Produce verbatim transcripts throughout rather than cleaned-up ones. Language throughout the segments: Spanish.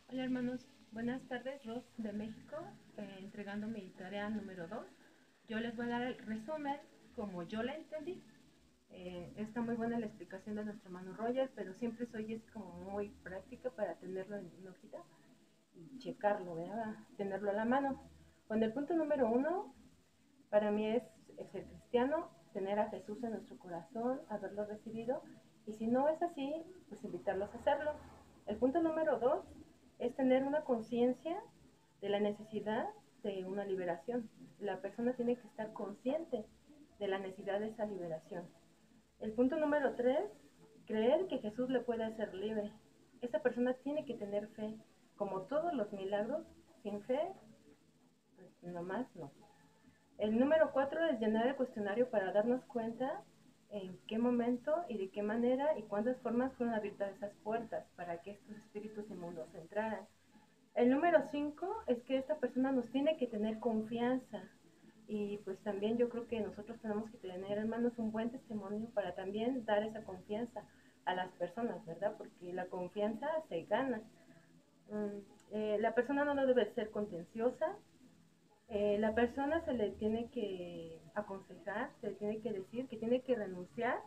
Hola hermanos, buenas tardes, Ros de México, eh, entregando mi tarea número dos. Yo les voy a dar el resumen como yo la entendí. Eh, está muy buena la explicación de nuestro hermano Roger, pero siempre soy es como muy práctica para tenerlo en una hojita y checarlo, ¿verdad? Tenerlo a la mano. Bueno, el punto número uno para mí es, es ser cristiano, tener a Jesús en nuestro corazón, haberlo recibido, y si no es así, pues invitarlos a hacerlo. El punto número dos es tener una conciencia de la necesidad de una liberación. La persona tiene que estar consciente de la necesidad de esa liberación. El punto número tres, creer que Jesús le puede hacer libre. Esa persona tiene que tener fe. Como todos los milagros, sin fe, pues nomás no. El número cuatro es llenar el cuestionario para darnos cuenta en qué momento y de qué manera y cuántas formas fueron abiertas esas puertas para que estos espíritus inmundos entraran. El número cinco es que esta persona nos tiene que tener confianza, y pues también yo creo que nosotros tenemos que tener, hermanos, un buen testimonio para también dar esa confianza a las personas, ¿verdad? Porque la confianza se gana. Mm, eh, la persona no debe ser contenciosa. Eh, la persona se le tiene que aconsejar, se le tiene que decir que tiene que renunciar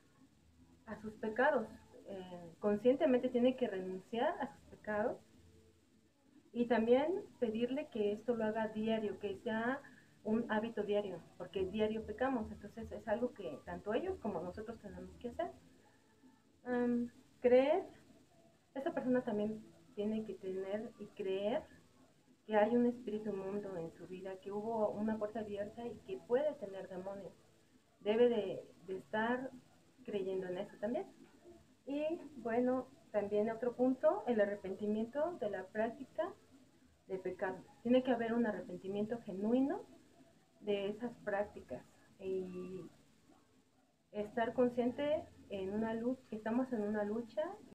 a sus pecados. Eh, conscientemente tiene que renunciar a sus pecados, y también pedirle que esto lo haga diario, que sea un hábito diario, porque diario pecamos, entonces es algo que tanto ellos como nosotros tenemos que hacer. Um, creer, esa persona también tiene que tener y creer que hay un espíritu inmundo en su vida, que hubo una puerta abierta y que puede tener demonios. Debe de, de estar creyendo en eso también. Y bueno, también otro punto, el arrepentimiento de la práctica de pecado. Tiene que haber un arrepentimiento genuino de esas prácticas y estar consciente en una lucha, que estamos en una lucha